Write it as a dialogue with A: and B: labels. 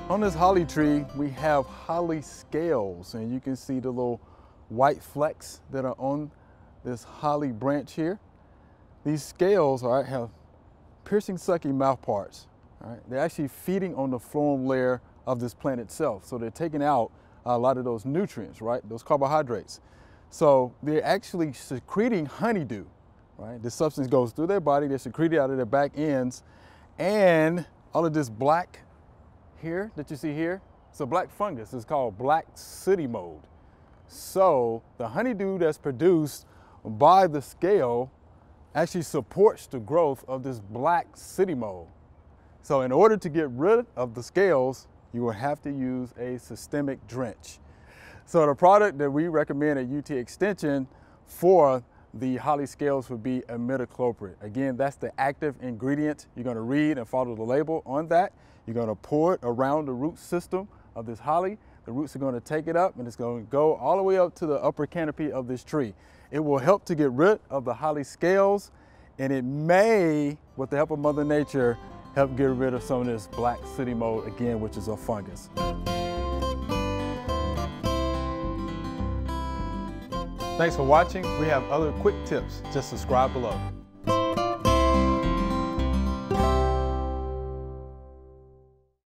A: On this holly tree, we have holly scales, and you can see the little white flecks that are on this holly branch here. These scales, all right, have piercing, sucking mouth parts. All right? They're actually feeding on the phloem layer of this plant itself, so they're taking out a lot of those nutrients, right, those carbohydrates. So they're actually secreting honeydew, right? This substance goes through their body, they're secreted out of their back ends, and all of this black here that you see here, it's a black fungus. It's called black sooty mold. So the honeydew that's produced by the scale actually supports the growth of this black sooty mold. So in order to get rid of the scales, you will have to use a systemic drench. So the product that we recommend at UT Extension for the holly scales would be imidacloprid. Again, that's the active ingredient. You're going to read and follow the label on that. You're going to pour it around the root system of this holly. The roots are going to take it up, and it's going to go all the way up to the upper canopy of this tree. It will help to get rid of the holly scales, and it may, with the help of Mother Nature, help get rid of some of this black sooty mold again, which is a fungus. Thanks for watching. We have other quick tips. Just subscribe below.